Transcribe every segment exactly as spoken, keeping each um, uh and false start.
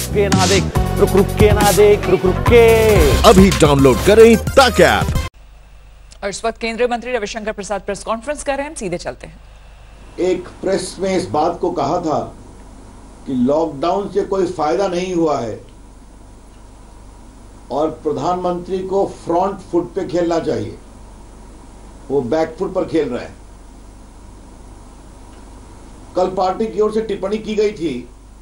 रुक के ना देख, रुक रुक के ना देख, रुक रुक के। अभी डाउनलोड करें तक ऐप। और इस वक्त केंद्रीय मंत्री रविशंकर प्रसाद प्रेस कॉन्फ्रेंस कर रहे हैं, सीधे चलते हैं। एक प्रेस में इस बात को कहा था कि लॉकडाउन से कोई फायदा नहीं हुआ है और प्रधानमंत्री को फ्रंट फुट पे खेलना चाहिए, वो बैक फुट पर खेल रहे हैं। कल पार्टी की ओर से टिप्पणी की गई थी।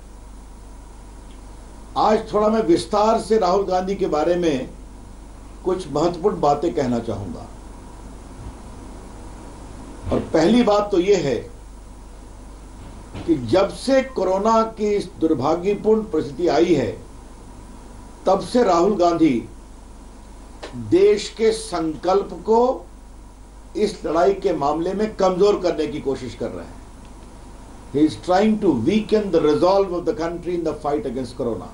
आज थोड़ा मैं विस्तार से राहुल गांधी के बारे में कुछ महत्वपूर्ण बातें कहना चाहूंगा। और पहली बात तो यह है कि जब से कोरोना की इस दुर्भाग्यपूर्ण परिस्थिति आई है, तब से राहुल गांधी देश के संकल्प को इस लड़ाई के मामले में कमजोर करने की कोशिश कर रहे हैं। He is trying to weaken the resolve of the country in the fight against corona.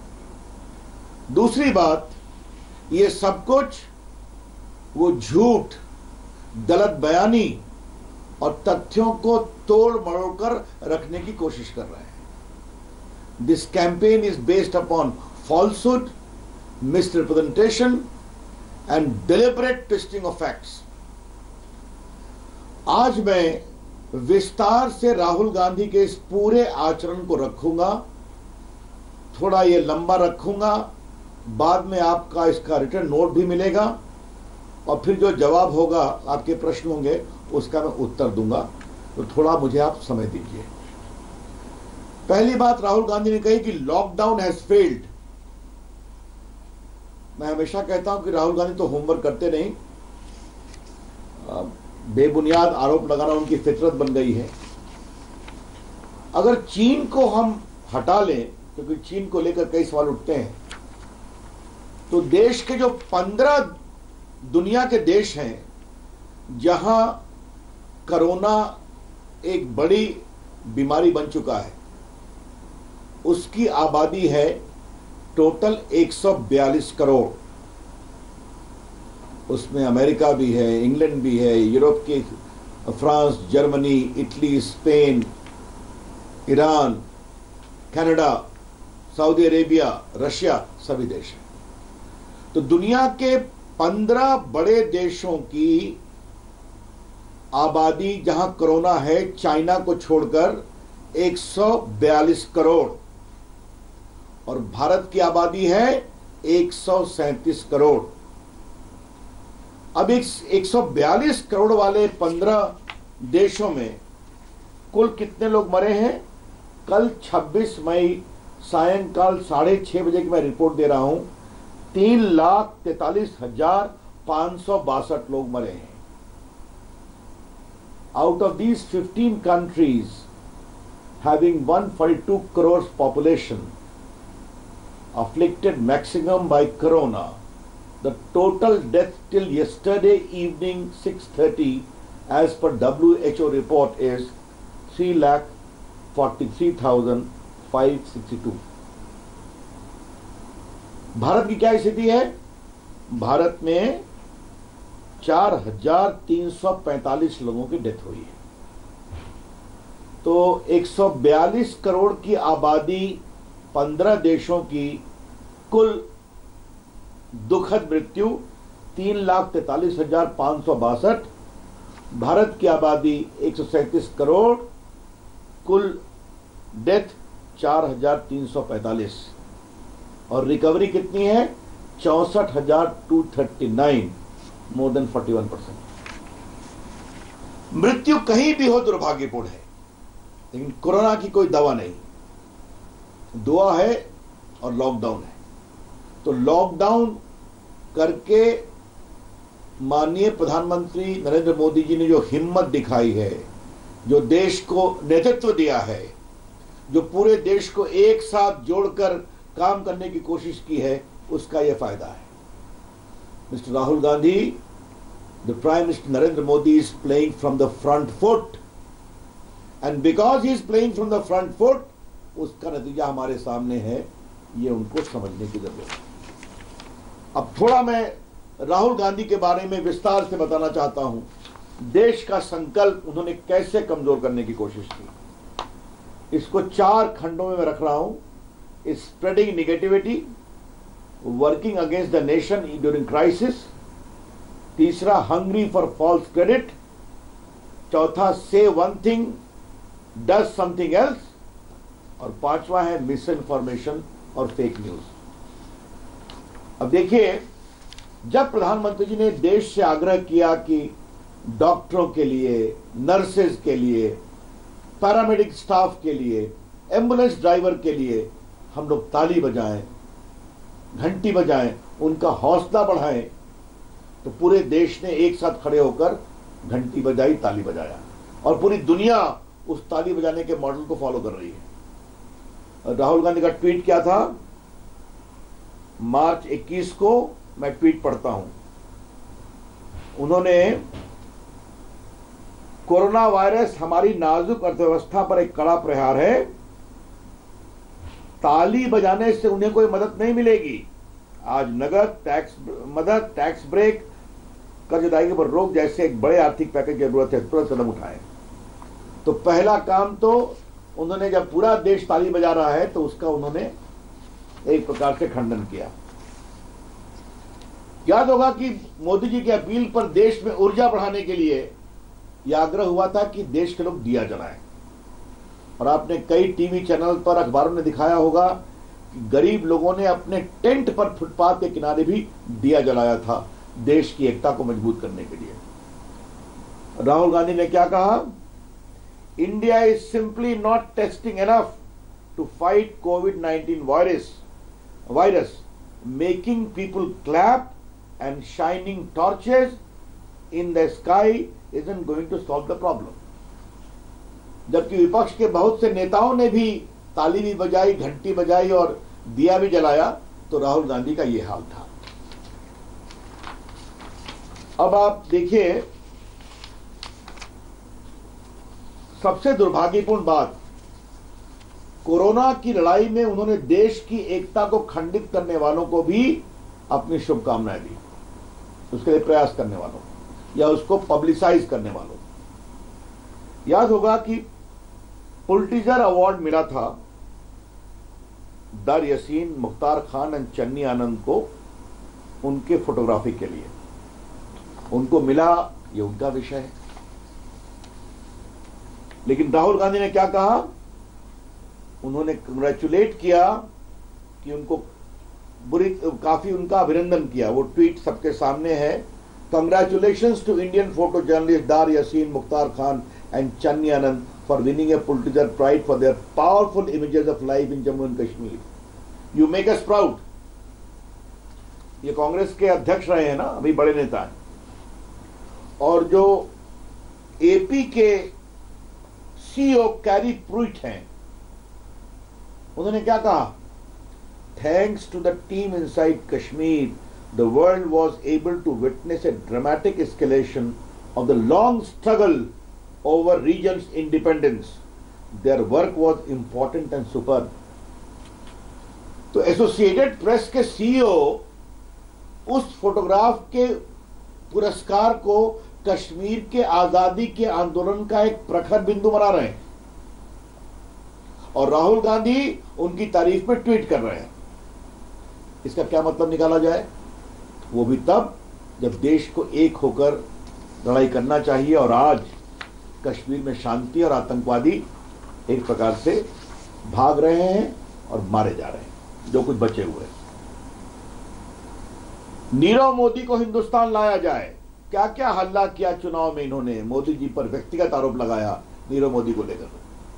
दूसरी बात, ये सब कुछ वो झूठ, गलत बयानी और तथ्यों को तोड़ मरोड़ कर रखने की कोशिश कर रहे हैं। This campaign is based upon falsehood, misrepresentation and deliberate twisting of facts. आज मैं विस्तार से राहुल गांधी के इस पूरे आचरण को रखूंगा, थोड़ा ये लंबा रखूंगा, बाद में आपका इसका रिटर्न नोट भी मिलेगा और फिर जो जवाब होगा, आपके प्रश्न होंगे, उसका मैं उत्तर दूंगा। तो थोड़ा मुझे आप समय दीजिए। पहली बात राहुल गांधी ने कही कि लॉकडाउन हैज फेल्ड। मैं हमेशा कहता हूं कि राहुल गांधी तो होमवर्क करते नहीं, बेबुनियाद आरोप लगाना उनकी फितरत बन गई है। अगर चीन को हम हटा लें, क्योंकि चीन को लेकर कई सवाल उठते हैं, तो देश के जो पंद्रह दुनिया के देश हैं जहां कोरोना एक बड़ी बीमारी बन चुका है, उसकी आबादी है टोटल एक सौ बयालीस करोड़। उसमें अमेरिका भी है, इंग्लैंड भी है, यूरोप के France, Germany, Italy, Spain, Iran, Canada, Saudi Arabia, Russia, सभी देश हैं। तो दुनिया के पंद्रह बड़े देशों की आबादी जहां कोरोना है, चाइना को छोड़कर एक सौ बयालीस करोड़, और भारत की आबादी है एक सौ सैंतीस करोड़। अब एक सौ बयालीस करोड़ वाले पंद्रह देशों में कुल कितने लोग मरे हैं? कल छब्बीस मई सायंकाल साढ़े छह बजे की मैं रिपोर्ट दे रहा हूं, तीन लाख तैतालीस हजार पांच सौ बासठ लोग मरे हैं। Out of these fifteen countries having one forty two crore population afflicted maximum by corona, the total death till yesterday evening six thirty as per W H O report is three lakh forty-three thousand five hundred sixty-two. Bharat की क्या स्थिति है? भारत में चार हजार तीन सौ पैंतालीस लोगों की डेथ हुई है। तो एक सौ बयालीस करोड़ की आबादी, पंद्रह देशों की कुल दुखद मृत्यु तीन लाख तैतालीस हजार पांच सौ बासठ। भारत की आबादी एक सौ सैंतीस करोड़, कुल डेथ चार हजार तीन सौ पैंतालीस, और रिकवरी कितनी है? चौसठ हजार two thirty nine, more than forty one percent. मृत्यु कहीं भी हो दुर्भाग्यपूर्ण है, लेकिन कोरोना की कोई दवा नहीं। दुआ है और लॉकडाउन है। तो लॉकडाउन करके माननीय प्रधानमंत्री नरेंद्र मोदी जी ने जो हिम्मत दिखाई है, जो देश को नेतृत्व दिया है, जो पूरे देश को एक साथ जोड़कर काम करने की कोशिश की है, उसका यह फायदा है। Mister Rahul Gandhi, the prime minister Narendra Modi is playing from the front foot, and because he is playing from the front foot, उसका नतीजा हमारे सामने है। ये उनको समझने की जरूरत है। अब थोड़ा मैं राहुल गांधी के बारे में विस्तार से बताना चाहता हूं। देश का संकल्प उन्होंने कैसे कमजोर करने की कोशिश की, इसको चार खंडों में मैं रख रहा हूं। is spreading negativity, working against the nation during crisis. तीसरा, hungry for false credit. चौथा, say one thing, does something else. और पांचवा है मिसइंफॉर्मेशन और फेक न्यूज। अब देखिए, जब प्रधानमंत्री जी ने देश से आग्रह किया कि डॉक्टरों के लिए, नर्सेज के लिए, पैरामेडिक स्टाफ के लिए, एम्बुलेंस ड्राइवर के लिए हम लोग ताली बजाएं, घंटी बजाएं, उनका हौसला बढ़ाएं, तो पूरे देश ने एक साथ खड़े होकर घंटी बजाई, ताली बजाया और पूरी दुनिया उस ताली बजाने के मॉडल को फॉलो कर रही है। राहुल गांधी का ट्वीट क्या था? मार्च इक्कीस को मैं ट्वीट पढ़ता हूं। उन्होंने, कोरोना वायरस हमारी नाजुक अर्थव्यवस्था पर एक कड़ा प्रहार है, ताली बजाने से उन्हें कोई मदद नहीं मिलेगी। आज नगद, टैक्स मदद, टैक्स ब्रेक, कर्ज अदायगी पर रोक जैसे एक बड़े आर्थिक पैकेज की जरूरत है, तुरंत कदम उठाएं। तो पहला काम तो उन्होंने, जब पूरा देश ताली बजा रहा है तो उसका उन्होंने एक प्रकार से खंडन किया। याद होगा कि मोदी जी की अपील पर देश में ऊर्जा बढ़ाने के लिए यह आग्रह हुआ था कि देश के लोग दिया जलाएं। और आपने कई टीवी चैनल पर, अखबारों में दिखाया होगा कि गरीब लोगों ने अपने टेंट पर, फुटपाथ के किनारे भी दिया जलाया था, देश की एकता को मजबूत करने के लिए। राहुल गांधी ने क्या कहा? India is simply not testing enough to fight COVID nineteen virus, virus, making people clap and shining torches in the sky isn't going to solve the problem. जबकि विपक्ष के बहुत से नेताओं ने भी ताली भी बजाई, घंटी बजाई और दिया भी जलाया, तो राहुल गांधी का यह हाल था। अब आप देखिए, सबसे दुर्भाग्यपूर्ण बात, कोरोना की लड़ाई में उन्होंने देश की एकता को खंडित करने वालों को भी अपनी शुभकामनाएं दी, उसके लिए प्रयास करने वालों या उसको पब्लिसाइज करने वालों। याद होगा कि पुलिट्जर अवार्ड मिला था दर यासीन, मुख्तार खान और चन्नी आनंद को उनके फोटोग्राफी के लिए। उनको मिला, ये उनका विषय है। लेकिन राहुल गांधी ने क्या कहा? उन्होंने कंग्रेचुलेट किया कि उनको बुरी, काफी उनका अभिनंदन किया। वो ट्वीट सबके सामने है। Congratulations to Indian photo journalist Dar Yasin, Mukhtar Khan and Channi Anand for winning a Pulitzer prize for their powerful images of life in Jammu and Kashmir. You make us proud. ये कांग्रेस के अध्यक्ष रहे हैं ना, अभी बड़े नेता हैं। और जो एपी के सीईओ कैरी प्रूइट हैं, उन्होंने क्या कहा? Thanks to the team inside Kashmir, the world was able to witness a dramatic escalation of the long struggle over region's independence. Their work was important and super. तो एसोसिएटेड प्रेस के CEO उस photograph के पुरस्कार को कश्मीर के आजादी के आंदोलन का एक प्रखर बिंदु बना रहे हैं और राहुल गांधी उनकी तारीफ में ट्वीट कर रहे हैं। इसका क्या मतलब निकाला जाए? वो भी तब जब देश को एक होकर लड़ाई करना चाहिए, और आज कश्मीर में शांति और आतंकवादी एक प्रकार से भाग रहे हैं और मारे जा रहे हैं, जो कुछ बचे हुए हैं। नीरव मोदी को हिंदुस्तान लाया जाए, क्या क्या हल्ला किया चुनाव में इन्होंने। मोदी जी पर व्यक्तिगत आरोप लगाया नीरव मोदी को लेकर,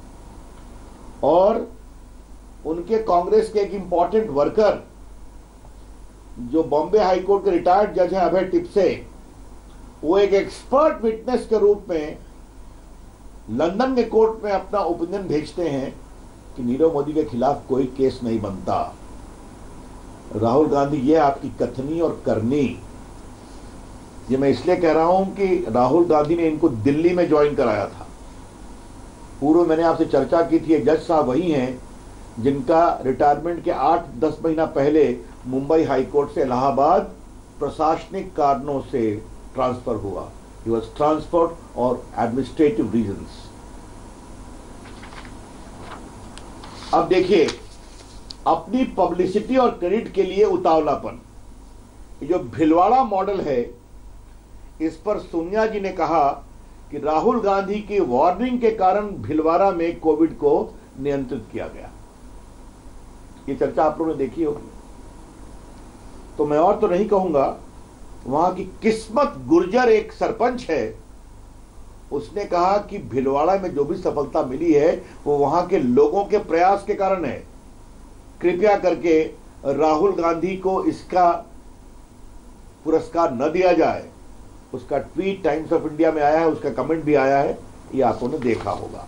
और उनके कांग्रेस के एक इंपॉर्टेंट वर्कर जो बॉम्बे हाईकोर्ट के रिटायर्ड जज हैं अभय टिपसे, वो एक एक्सपर्ट विटनेस के रूप में लंदन के कोर्ट में अपना ओपिनियन भेजते हैं कि नीरव मोदी के खिलाफ कोई केस नहीं बनता। राहुल गांधी, ये आपकी कथनी और करनी, ये मैं इसलिए कह रहा हूं कि राहुल गांधी ने इनको दिल्ली में ज्वाइन कराया था। पूर्व मैंने आपसे चर्चा की थी, जज साहब वही हैं जिनका रिटायरमेंट के आठ दस महीना पहले मुंबई हाईकोर्ट से इलाहाबाद प्रशासनिक कारणों से ट्रांसफर हुआ। ही वॉज ट्रांसफर्ड और एडमिनिस्ट्रेटिव रीजंस। अब देखिए, अपनी पब्लिसिटी और क्रेडिट के लिए उतावलापन। ये जो भिलवाड़ा मॉडल है, इस पर सोनिया जी ने कहा कि राहुल गांधी की वार्निंग के कारण भिलवाड़ा में कोविड को नियंत्रित किया गया। ये चर्चा आप लोगों ने देखी होगी। तो मैं और तो नहीं कहूंगा, वहां की किस्मत गुर्जर एक सरपंच है, उसने कहा कि भिलवाड़ा में जो भी सफलता मिली है वो वहां के लोगों के प्रयास के कारण है। कृपया करके राहुल गांधी को इसका पुरस्कार न दिया जाए। उसका ट्वीट टाइम्स ऑफ इंडिया में आया है, उसका कमेंट भी आया है, ये आप लोगों ने देखा होगा।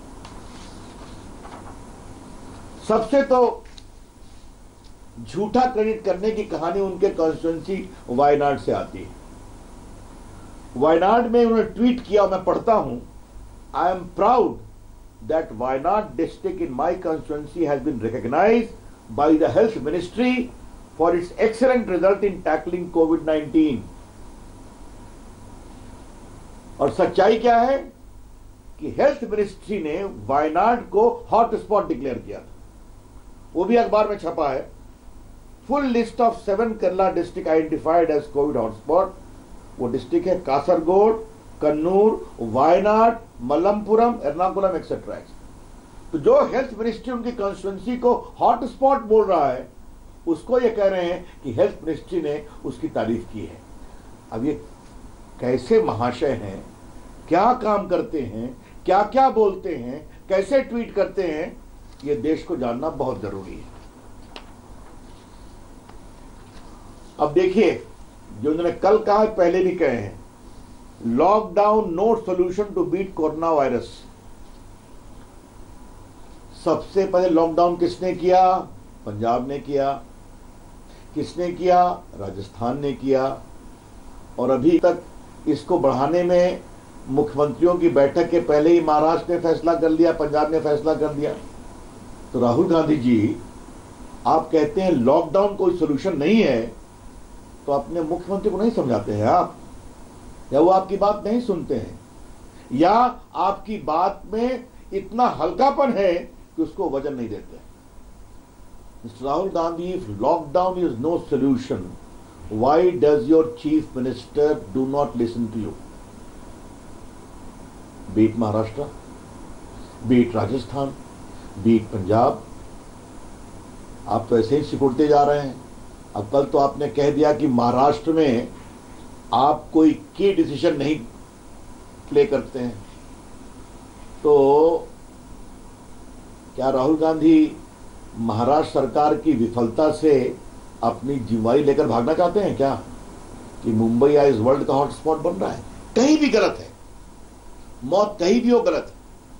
सबसे तो झूठा क्रेडिट करने की कहानी उनके कॉन्स्टिट्यूंसी वायनाड से आती है। वायनाड में उन्होंने ट्वीट किया, मैं पढ़ता हूं, I am proud that Wayanad district in my constituency has been recognised by the health ministry for its excellent result in tackling covid nineteen. और सच्चाई क्या है कि हेल्थ मिनिस्ट्री ने वायनाड को हॉटस्पॉट डिक्लेयर किया था, वो भी अखबार में छपा है। Full list of seven Kerala district identified as covid hotspot. वो डिस्ट्रिक्ट है कासरगोड, कन्नूर, वायनाड, मलप्पुरम, एर्नाकुलम एक्सेट्रा। तो जो हेल्थ मिनिस्ट्री उनकी कॉन्स्टिट्यूंसी को हॉटस्पॉट बोल रहा है, उसको ये कह रहे हैं कि हेल्थ मिनिस्ट्री ने उसकी तारीफ की है। अब ये कैसे महाशय हैं, क्या काम करते हैं, क्या क्या बोलते हैं, कैसे ट्वीट करते हैं, ये देश को जानना बहुत जरूरी है। अब देखिए, जो उन्होंने कल कहा, पहले भी कहे हैं, lockdown no solution to beat corona virus. सबसे पहले लॉकडाउन किसने किया? पंजाब ने किया। किसने किया? राजस्थान ने किया। और अभी तक इसको बढ़ाने में मुख्यमंत्रियों की बैठक के पहले ही महाराष्ट्र ने फैसला कर लिया, पंजाब ने फैसला कर दिया। तो राहुल गांधी जी, आप कहते हैं लॉकडाउन कोई सॉल्यूशन नहीं है, तो अपने मुख्यमंत्री को नहीं समझाते हैं आप, या वो आपकी बात नहीं सुनते हैं, या आपकी बात में इतना हल्कापन है कि उसको वजन नहीं देते। Mister Rahul Gandhi, if lockdown is no solution, why does your chief minister do not listen to you? Beat Maharashtra, beat Rajasthan, beat Punjab, आप तो ऐसे ही सिकुड़ते जा रहे हैं। अब कल तो आपने कह दिया कि महाराष्ट्र में आप कोई की डिसीजन नहीं प्ले करते हैं। तो क्या राहुल गांधी महाराष्ट्र सरकार की विफलता से अपनी जिम्मेदारी लेकर भागना चाहते हैं क्या, कि मुंबई आज वर्ल्ड का हॉटस्पॉट बन रहा है? कहीं भी गलत है, मौत कहीं भी हो गलत है।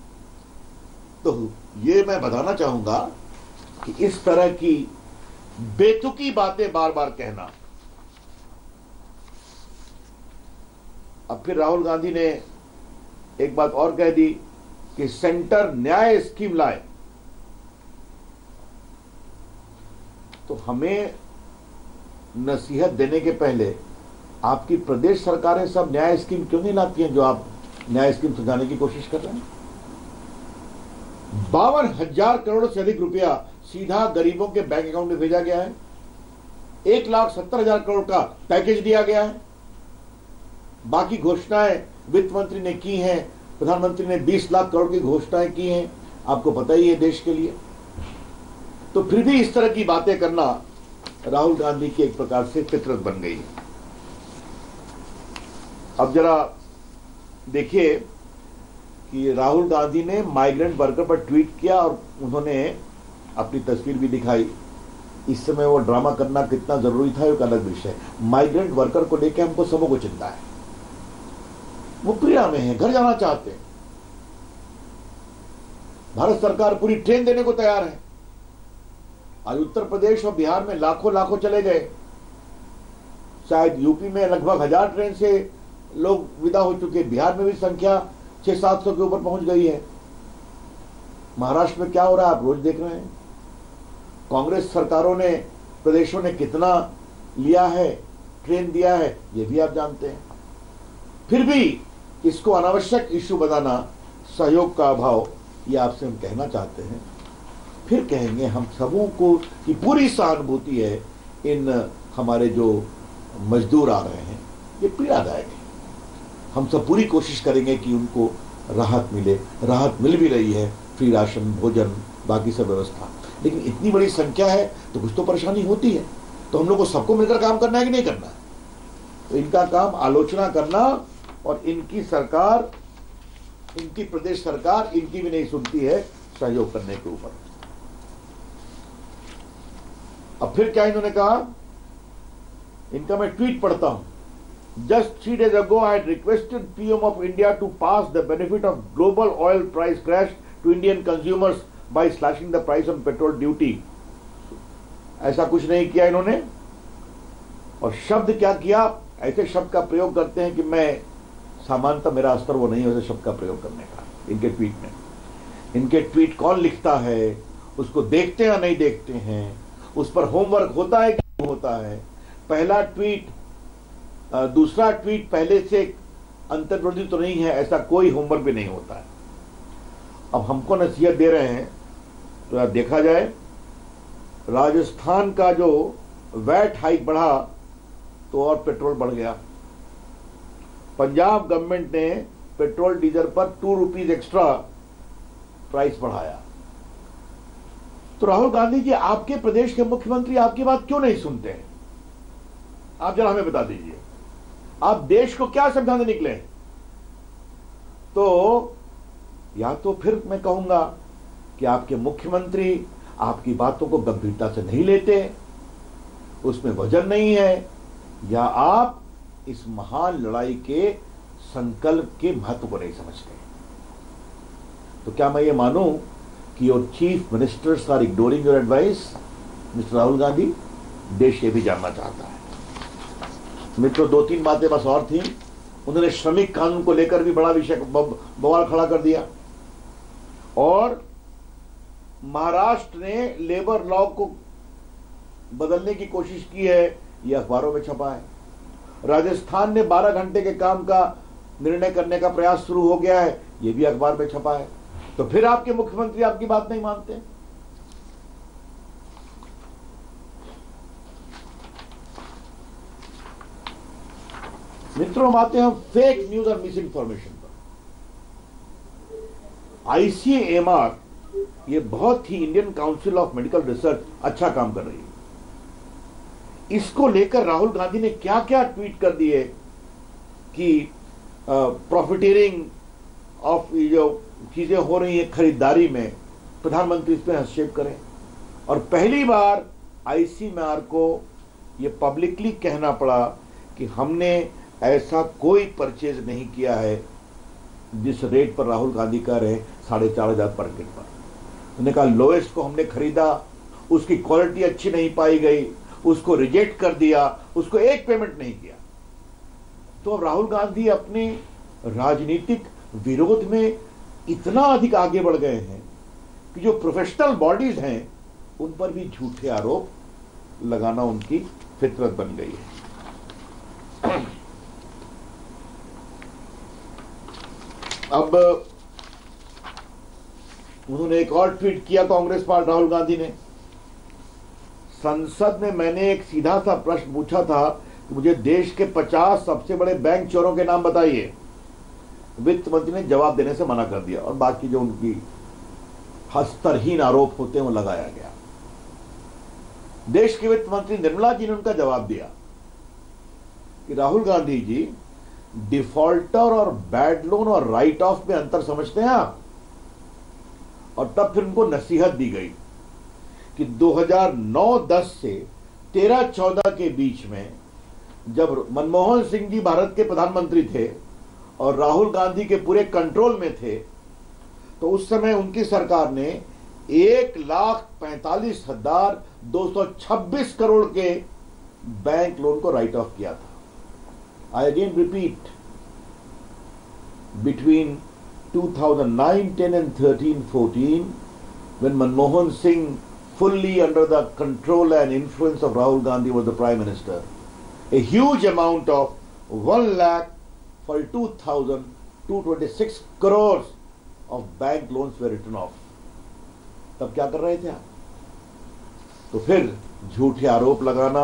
तो ये मैं बताना चाहूंगा कि इस तरह की बेतुकी बातें बार बार कहना। अब फिर राहुल गांधी ने एक बात और कह दी कि सेंटर न्याय स्कीम लाए। तो हमें नसीहत देने के पहले आपकी प्रदेश सरकारें सब न्याय स्कीम क्यों नहीं लाती हैं, जो आप न्याय स्कीम सुझाने की कोशिश कर रहे हैं? बावन हजार करोड़ से अधिक रुपया सीधा गरीबों के बैंक अकाउंट में भेजा गया है। एक लाख सत्तर हजार करोड़ का पैकेज दिया गया है। बाकी घोषणाएं वित्त मंत्री ने की हैं, प्रधानमंत्री ने बीस लाख करोड़ की घोषणाएं की हैं, आपको पता ही है देश के लिए। तो फिर भी इस तरह की बातें करना राहुल गांधी की एक प्रकार से फितरत बन गई है। अब जरा देखिए कि राहुल गांधी ने माइग्रेंट वर्कर पर ट्वीट किया और उन्होंने अपनी तस्वीर भी दिखाई। इस समय वो ड्रामा करना कितना जरूरी था, एक अलग विषय है। माइग्रेंट वर्कर को लेकर हमको सबों को चिंता है। वो पीड़ा में है, घर जाना चाहते हैं। भारत सरकार पूरी ट्रेन देने को तैयार है। आज उत्तर प्रदेश और बिहार में लाखों लाखों चले गए। शायद यूपी में लगभग हजार ट्रेन से लोग विदा हो चुके। बिहार में भी संख्या छह सात सौ के ऊपर पहुंच गई है। महाराष्ट्र में क्या हो रहा है आप रोज देख रहे हैं। कांग्रेस सरकारों ने, प्रदेशों ने कितना लिया है, ट्रेन दिया है, ये भी आप जानते हैं। फिर भी इसको अनावश्यक इश्यू बनाना सहयोग का अभाव, ये आपसे हम कहना चाहते हैं। फिर कहेंगे हम सबों को की पूरी सहानुभूति है इन हमारे जो मजदूर आ रहे हैं, ये पीड़ादायक है। हम सब पूरी कोशिश करेंगे कि उनको राहत मिले, राहत मिल भी रही है, फ्री राशन, भोजन, बाकी सब व्यवस्था। लेकिन इतनी बड़ी संख्या है तो कुछ तो परेशानी होती है, तो हम लोग को सबको मिलकर काम करना है कि नहीं करना है? तो इनका काम आलोचना करना, और इनकी सरकार, इनकी प्रदेश सरकार इनकी भी नहीं सुनती है सहयोग करने के ऊपर। अब फिर क्या इन्होंने कहा, इनका मैं ट्वीट पढ़ता हूं। Just three days ago, I had requested P M of India to pass the benefit of global oil price crash to Indian consumers by slashing the price on petrol duty. ऐसा कुछ नहीं किया इन्होंने। और शब्द क्या किया, ऐसे शब्द का प्रयोग करते हैं कि मैं सामान्यतः मेरा स्तर वो नहीं है वैसे शब्द का प्रयोग करने का इनके ट्वीट में। इनके ट्वीट कौन लिखता है, उसको देखते हैं या नहीं देखते हैं, उस पर होमवर्क होता है कि नहीं होता है। पहला ट्वीट दूसरा ट्वीट पहले से अंतर्विरोधी तो नहीं है, ऐसा कोई होमवर्क भी नहीं होता है। अब हमको नसीहत दे रहे हैं तो यार देखा जाए, राजस्थान का जो वैट हाइक बढ़ा तो और पेट्रोल बढ़ गया। पंजाब गवर्नमेंट ने पेट्रोल डीजल पर टू रुपीज एक्स्ट्रा प्राइस बढ़ाया। तो राहुल गांधी जी, आपके प्रदेश के मुख्यमंत्री आपकी बात क्यों नहीं सुनते हैं? आप जरा हमें बता दीजिए, आप देश को क्या समझाने निकले? तो या तो फिर मैं कहूंगा कि आपके मुख्यमंत्री आपकी बातों को गंभीरता से नहीं लेते, उसमें वजन नहीं है, या आप इस महान लड़ाई के संकल्प के महत्व को नहीं समझते। तो क्या मैं ये मानूं कि your chief ministers are ignoring your advice? Mister Rahul Gandhi, देश ये भी जानना चाहता है। मित्रों, दो तीन बातें बस और थी। उन्होंने श्रमिक कानून को लेकर भी बड़ा विषय बवाल खड़ा कर दिया, और महाराष्ट्र ने लेबर लॉ को बदलने की कोशिश की है, यह अखबारों में छपा है। राजस्थान ने बारह घंटे के काम का निर्णय करने का प्रयास शुरू हो गया है, यह भी अखबार में छपा है। तो फिर आपके मुख्यमंत्री आपकी बात नहीं मानते। मित्रों, आते हैं फेक न्यूज और मिस इन्फॉर्मेशन पर। आईसीएमआर, ये बहुत ही Indian council of medical research अच्छा काम कर रही है। इसको लेकर राहुल गांधी ने क्या क्या ट्वीट कर दिए कि प्रॉफिटियरिंग ऑफ जो चीजें हो रही है खरीदारी में, प्रधानमंत्री इस पर हस्तक्षेप करें। और पहली बार आईसीएमआर को यह पब्लिकली कहना पड़ा कि हमने ऐसा कोई परचेज नहीं किया है जिस रेट पर राहुल गांधी कह रहे साढ़े चार हजार पर किट पर। उन्होंने कहा लोएस्ट को हमने खरीदा, उसकी क्वालिटी अच्छी नहीं पाई गई, उसको रिजेक्ट कर दिया, उसको एक पेमेंट नहीं किया। तो अब राहुल गांधी अपने राजनीतिक विरोध में इतना अधिक आगे बढ़ गए हैं कि जो प्रोफेशनल बॉडीज हैं उन पर भी झूठे आरोप लगाना उनकी फितरत बन गई है। अब उन्होंने एक और ट्वीट किया कांग्रेस पार्टी राहुल गांधी ने। संसद में मैंने एक सीधा सा प्रश्न पूछा था कि मुझे देश के पचास सबसे बड़े बैंक चोरों के नाम बताइए। वित्त मंत्री ने जवाब देने से मना कर दिया और बाकी जो उनकी हस्तरहीन आरोप होते हैं वो लगाया गया। देश के वित्त मंत्री निर्मला जी ने उनका जवाब दिया कि राहुल गांधी जी, डिफॉल्टर और बैड लोन और राइट ऑफ में अंतर समझते हैं आप? और तब फिर उनको नसीहत दी गई कि दो हज़ार नौ दस से तेरह चौदह के बीच में जब मनमोहन सिंह जी भारत के प्रधानमंत्री थे और राहुल गांधी के पूरे कंट्रोल में थे, तो उस समय उनकी सरकार ने एक लाख पैंतालीस हजार दो सौ छब्बीस करोड़ के बैंक लोन को राइट ऑफ किया था। I again repeat, between two thousand nine, ten and thirteen, fourteen, when Manmohan Singh, fully under the control and influence of Rahul Gandhi, was the Prime Minister, a huge amount of one lakh forty-two thousand two hundred twenty-six crores of bank loans were written off. तब क्या कर रहे थे आप? तो फिर झूठे आरोप लगाना।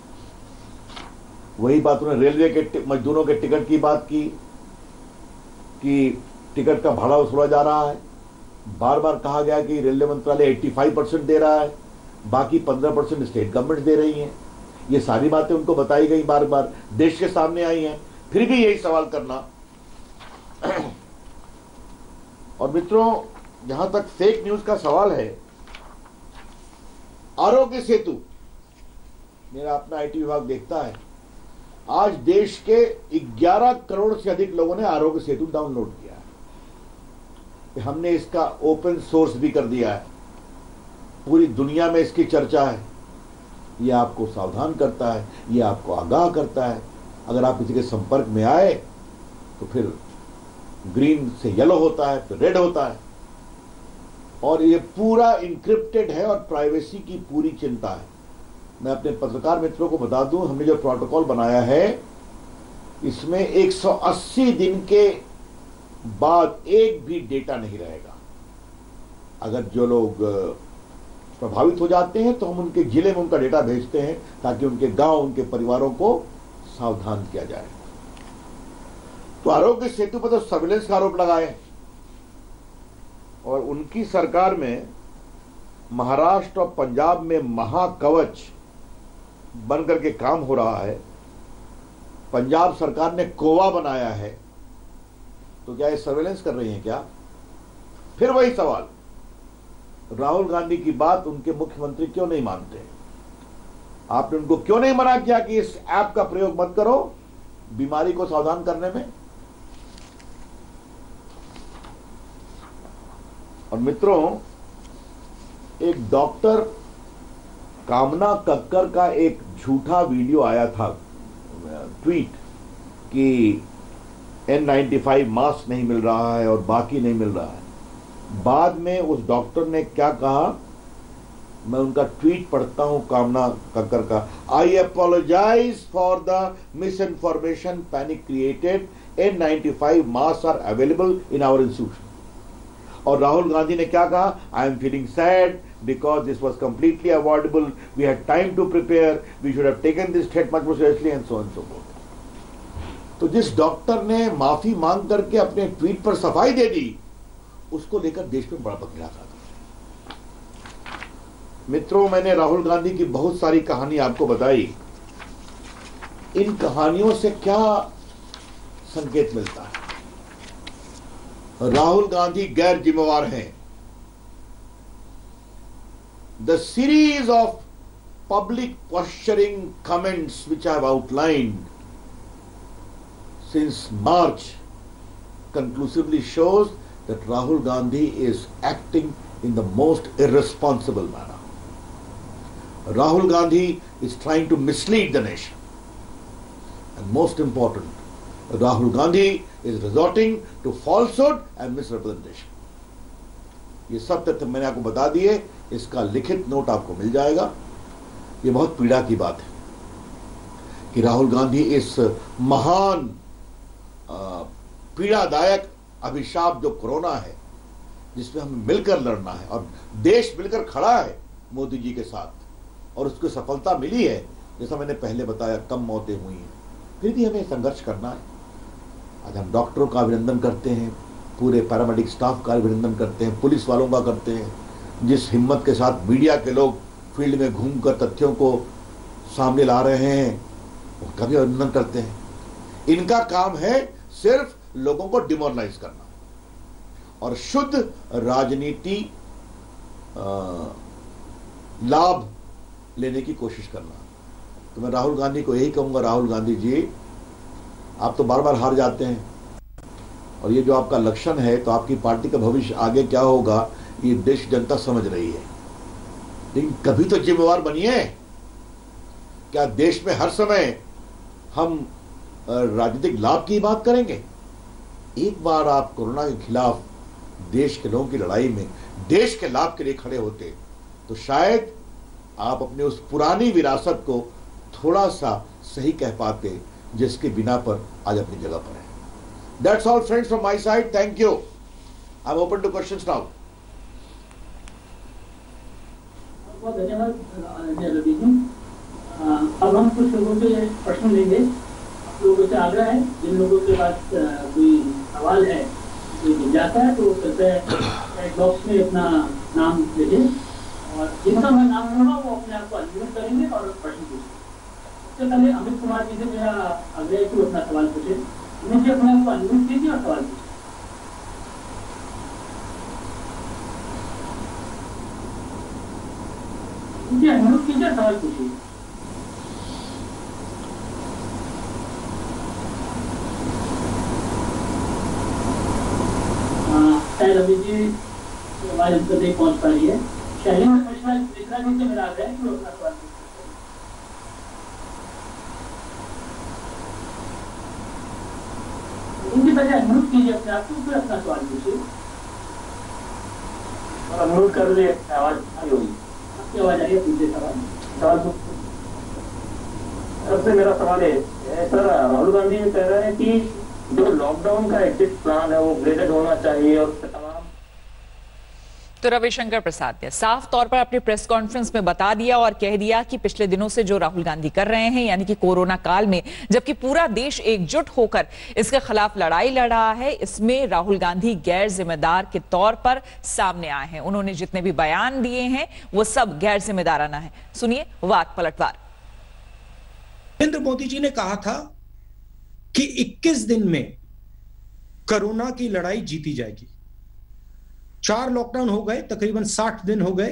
वही बात उन्होंने रेलवे के मजदूरों के टिकट की बात की कि टिकट का भाड़ा वसूला जा रहा है। बार बार कहा गया कि रेलवे मंत्रालय पचासी परसेंट दे रहा है, बाकी पंद्रह परसेंट स्टेट गवर्नमेंट दे रही हैं। ये सारी बातें उनको बताई गई, बार बार देश के सामने आई हैं, फिर भी यही सवाल करना। और मित्रों, जहां तक फेक न्यूज का सवाल है, आरोग्य सेतु, मेरा अपना आईटी विभाग देखता है, आज देश के ग्यारह करोड़ से अधिक लोगों ने आरोग्य सेतु डाउनलोड किया है। हमने इसका ओपन सोर्स भी कर दिया है, पूरी दुनिया में इसकी चर्चा है। यह आपको सावधान करता है, यह आपको आगाह करता है। अगर आप किसी के संपर्क में आए तो फिर ग्रीन से येलो होता है, फिर रेड होता है, और ये पूरा इंक्रिप्टेड है और प्राइवेसी की पूरी चिंता है। मैं अपने पत्रकार मित्रों को बता दूं, हमने जो प्रोटोकॉल बनाया है, इसमें एक सौ अस्सी दिन के बाद एक भी डेटा नहीं रहेगा। अगर जो लोग प्रभावित हो जाते हैं तो हम उनके जिले में उनका डेटा भेजते हैं ताकि उनके गांव, उनके परिवारों को सावधान किया जाए। तो आरोग्य सेतु पर तो सर्विलेंस का आरोप लगाए, और उनकी सरकार में महाराष्ट्र और पंजाब में महाकवच बन करके काम हो रहा है। पंजाब सरकार ने कोवा बनाया है, तो क्या ये सर्वेलेंस कर रही है क्या? फिर वही सवाल, राहुल गांधी की बात उनके मुख्यमंत्री क्यों नहीं मानते? आपने उनको क्यों नहीं मना किया कि इस ऐप का प्रयोग मत करो बीमारी को सावधान करने में? और मित्रों, एक डॉक्टर कामना कक्कर का एक झूठा वीडियो आया था, ट्वीट, कि एन नाइन्टी फाइव मास्क नहीं मिल रहा है और बाकी नहीं मिल रहा है। बाद में उस डॉक्टर ने क्या कहा, मैं उनका ट्वीट पढ़ता हूं कामना कक्कर का। I apologise for the misinformation panic created, N ninety five mask are available in our institution. और राहुल गांधी ने क्या कहा, I am feeling sad because this was completely avoidable, we had time to prepare, we should have taken this threat much more seriously and so and so forth. तो जिस doctor ने माफी मांग करके अपने ट्वीट पर सफाई दे दी, उसको लेकर देश में बड़ा बदलाव आ गया। मित्रों, मैंने राहुल गांधी की बहुत सारी कहानी आपको बताई। इन कहानियों से क्या संकेत मिलता है? राहुल गांधी गैर जिम्मेवार हैं। The series of public posturing comments which I have outlined since March conclusively shows that Rahul Gandhi is acting in the most irresponsible manner. Rahul Gandhi is trying to mislead the nation. And most important, Rahul Gandhi is resorting to falsehood and misrepresentation. ये सब तथ्य मैंने आपको बता दिए, इसका लिखित note आपको मिल जाएगा। ये बहुत पीड़ा की बात है कि राहुल गांधी इस महान पीड़ादायक अभिशाप जो कोरोना है, जिसमें हमें मिलकर लड़ना है और देश मिलकर खड़ा है मोदी जी के साथ, और उसको सफलता मिली है। जैसा मैंने पहले बताया, कम मौतें हुई हैं, फिर भी हमें संघर्ष करना है। आज हम डॉक्टरों का अभिनंदन करते हैं, पूरे पैरामेडिक स्टाफ का अभिनंदन करते हैं, पुलिस वालों का करते हैं, जिस हिम्मत के साथ मीडिया के लोग फील्ड में घूमकर तथ्यों को सामने ला रहे हैं, उनका भी अभिनंदन करते हैं। इनका काम है सिर्फ लोगों को डिमोरलाइज करना और शुद्ध राजनीति लाभ लेने की कोशिश करना। तो मैं राहुल गांधी को यही कहूंगा, राहुल गांधी जी, आप तो बार बार हार जाते हैं, और ये जो आपका लक्षण है, तो आपकी पार्टी का भविष्य आगे क्या होगा ये देश जनता समझ रही है। लेकिन कभी तो जिम्मेवार बनिए। क्या देश में हर समय हम राजनीतिक लाभ की बात करेंगे? एक बार आप कोरोना के खिलाफ देश के लोगों की लड़ाई में देश के लाभ के लिए खड़े होते, तो शायद आप अपने उस पुरानी विरासत को थोड़ा सा सही कह पाते, जिसके बिना पर आज अपनी जगह पर है। That's all friends from my side. Thank you. I'm open to questions now. बहुत धन्यवाद। अब हम कुछ लोगों से प्रश्न लेंगे। आप लोगों से आग्रह है, जिन लोगों के पास कोई सवाल है, कोई जिज्ञासा है, तो कृपया चैट बॉक्स में अपना नाम लिखें और जिनका मैं नाम लूंगा वो अपने आप को अनम्यूट करेंगे और प्रश्न पूछेंगे। सबसे पहले अमित कुमार जी से मेरा आग्रह है कि वो अपना सवाल पूछे। अमित जी अपने आप को अनम्यूट कीजिए और सवाल पूछिए। जी अनम्यूट कीजिए, सवाल पूछिए। शायद अभी जी आवाज हम तक नहीं पहुंच पा रही है। शैलेंद्र मिश्रा मिश्रा जी से मेरा आग्रह है कि वो अपना सवाल पूछें। इनकी पहले अनम्यूट कीजिए अपने आप को, फिर अपना सवाल पूछिए। और अनम्यूट कर ले, आवाज आई होगी, आपकी आवाज आई है, पूछिए सवाल। सवाल सबसे मेरा सवाल है सर, राहुल गांधी भी कह रहे हैं कि जो लॉकडाउन का एग्जिट प्लान है वो ग्रेडेड होना चाहिए और तमाम। तो रविशंकर प्रसाद ने साफ तौर पर अपने प्रेस कॉन्फ्रेंस में बता दिया और कह दिया कि पिछले दिनों से जो राहुल गांधी कर रहे हैं, यानी कि कोरोना काल में जबकि पूरा देश एकजुट होकर इसके खिलाफ लड़ाई लड़ रहा है, इसमें राहुल गांधी गैर जिम्मेदार के तौर पर सामने आए हैं। उन्होंने जितने भी बयान दिए हैं वो सब गैर जिम्मेदाराना है। सुनिए वाद पलटवार। नरेंद्र मोदी जी ने कहा था कि इक्कीस दिन में कोरोना की लड़ाई जीती जाएगी। चार लॉकडाउन हो गए, तकरीबन साठ दिन हो गए।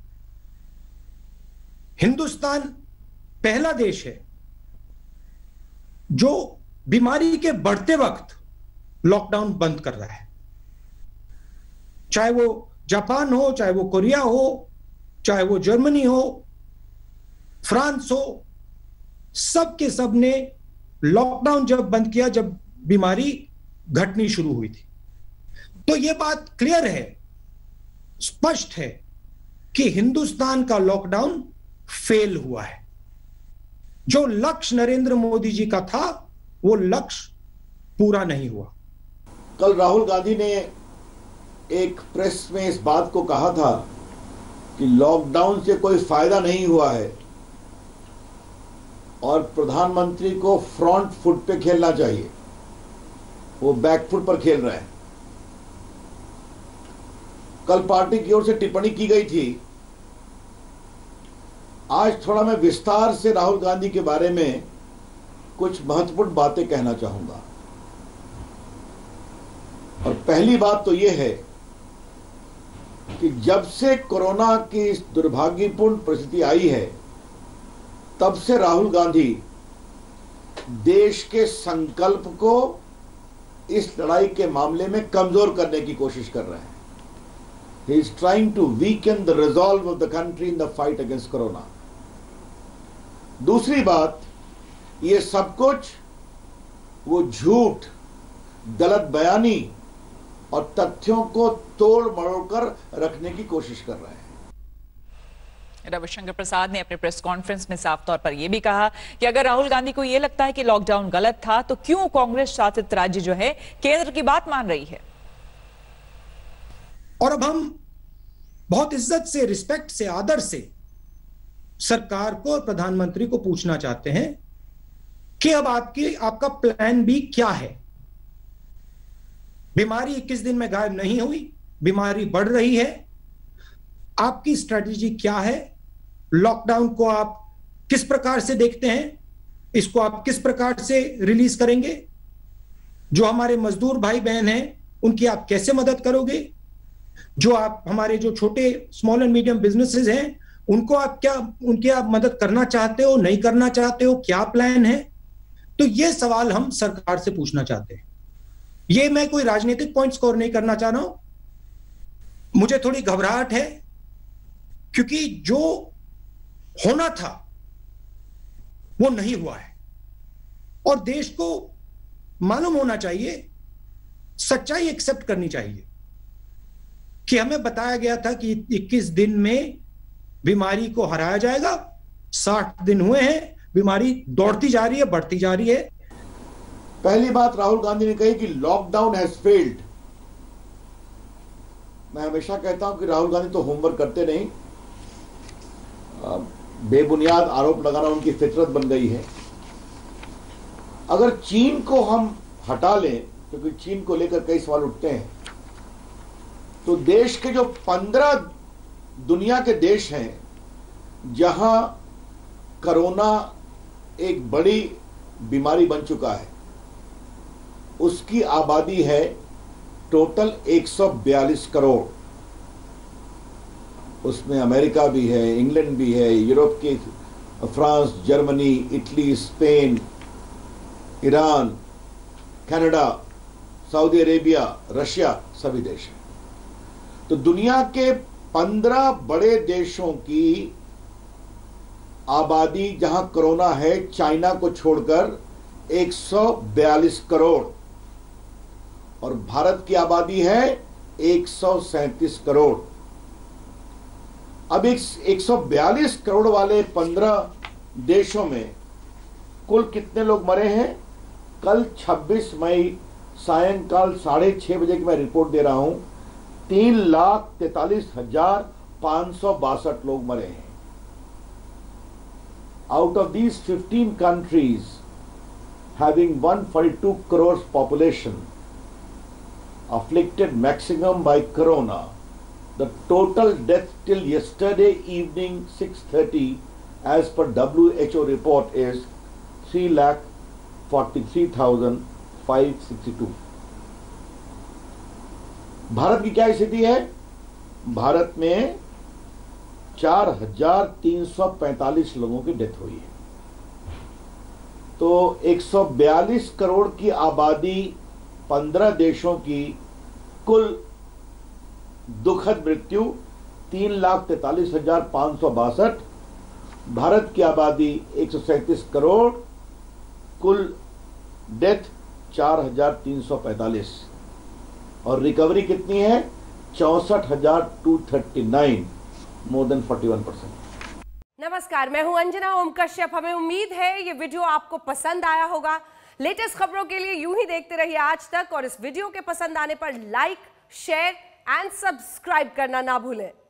हिंदुस्तान पहला देश है जो बीमारी के बढ़ते वक्त लॉकडाउन बंद कर रहा है। चाहे वो जापान हो, चाहे वो कोरिया हो, चाहे वो जर्मनी हो, फ्रांस हो, सब के सब ने लॉकडाउन जब बंद किया जब बीमारी घटनी शुरू हुई थी। तो यह बात क्लियर है, स्पष्ट है कि हिंदुस्तान का लॉकडाउन फेल हुआ है। जो लक्ष्य नरेंद्र मोदी जी का था वो लक्ष्य पूरा नहीं हुआ। कल राहुल गांधी ने एक प्रेस में इस बात को कहा था कि लॉकडाउन से कोई फायदा नहीं हुआ है और प्रधानमंत्री को फ्रंट फुट पे खेलना चाहिए, वो बैक फुट पर खेल रहे हैं। कल पार्टी की ओर से टिप्पणी की गई थी। आज थोड़ा मैं विस्तार से राहुल गांधी के बारे में कुछ महत्वपूर्ण बातें कहना चाहूंगा। और पहली बात तो यह है कि जब से कोरोना की इस दुर्भाग्यपूर्ण परिस्थिति आई है तब से राहुल गांधी देश के संकल्प को इस लड़ाई के मामले में कमजोर करने की कोशिश कर रहे हैं। He is trying to weaken the resolve of the country in the fight against corona. दूसरी बात, ये सब कुछ वो झूठ, गलत बयानी और तथ्यों को तोड़ मरोड़ कर रखने की कोशिश कर रहे हैं। रविशंकर प्रसाद ने अपने प्रेस कॉन्फ्रेंस में साफ तौर पर यह भी कहा कि अगर राहुल गांधी को यह लगता है कि लॉकडाउन गलत था तो क्यों कांग्रेस शासित राज्य जो है केंद्र की बात मान रही है। और अब हम बहुत इज्जत से, रिस्पेक्ट से, आदर से सरकार को और प्रधानमंत्री को पूछना चाहते हैं कि अब आपकी आपका प्लान बी क्या है। बीमारी इक्कीस दिन में गायब नहीं हुई, बीमारी बढ़ रही है। आपकी स्ट्रेटेजी क्या है? लॉकडाउन को आप किस प्रकार से देखते हैं? इसको आप किस प्रकार से रिलीज करेंगे? जो हमारे मजदूर भाई बहन हैं उनकी आप कैसे मदद करोगे? जो आप हमारे जो छोटे स्मॉल एंड मीडियम बिजनेसेस हैं उनको आप क्या उनकी आप मदद करना चाहते हो, नहीं करना चाहते हो? क्या प्लान है? तो ये सवाल हम सरकार से पूछना चाहते हैं। ये मैं कोई राजनीतिक पॉइंट स्कोर नहीं करना चाह रहा हूं। मुझे थोड़ी घबराहट है क्योंकि जो होना था वो नहीं हुआ है और देश को मालूम होना चाहिए, सच्चाई एक्सेप्ट करनी चाहिए कि हमें बताया गया था कि इक्कीस दिन में बीमारी को हराया जाएगा। साठ दिन हुए हैं, बीमारी दौड़ती जा रही है, बढ़ती जा रही है। पहली बात राहुल गांधी ने कही कि लॉकडाउन हैज फेल्ड। मैं हमेशा कहता हूं कि राहुल गांधी तो होमवर्क करते नहीं। बेबुनियाद आरोप लगाना उनकी फितरत बन गई है। अगर चीन को हम हटा लें, क्योंकि चीन को लेकर कई सवाल उठते हैं, तो देश के जो पंद्रह दुनिया के देश हैं जहां कोरोना एक बड़ी बीमारी बन चुका है, उसकी आबादी है टोटल एक सौ बयालीस करोड़। उसमें अमेरिका भी है, इंग्लैंड भी है, यूरोप के France, Germany, Italy, Spain, Iran, Canada, Saudi Arabia, Russia, सभी देश हैं। तो दुनिया के पंद्रह बड़े देशों की आबादी जहां कोरोना है, चाइना को छोड़कर एक सौ बयालीस करोड़, और भारत की आबादी है एक सौ सैंतीस करोड़। अब एक सौ बयालीस करोड़ वाले पंद्रह देशों में कुल कितने लोग मरे हैं? कल छब्बीस मई सायंकाल साढ़े छह बजे की मैं रिपोर्ट दे रहा हूं, तीन लाख तैतालीस हजार पांच सौ बासठ लोग मरे हैं। Out of these fifteen countries having one forty two crore population afflicted maximum by corona, the total death till yesterday evening six thirty as per W H O report is three lakh forty-three thousand five hundred sixty-two. Bharat की क्या स्थिति है? भारत में चार हजार तीन सौ पैंतालीस लोगों की डेथ हुई है। तो एक सौ बयालीस करोड़ की आबादी, पंद्रह देशों की कुल दुखद मृत्यु तीन लाख तैतालीस हजार पांच सौ बासठ, भारत की आबादी एक सौ सैंतीस करोड़, कुल डेथ चार हजार तीन सौ पैंतालीस, और रिकवरी कितनी है? चौसठ हजार two thirty nine, more than forty one percent. नमस्कार, मैं हूं अंजना ओम कश्यप। हमें उम्मीद है ये वीडियो आपको पसंद आया होगा। लेटेस्ट खबरों के लिए यूं ही देखते रहिए आज तक, और इस वीडियो के पसंद आने पर लाइक, शेयर एंड सब्सक्राइब करना ना भूलें।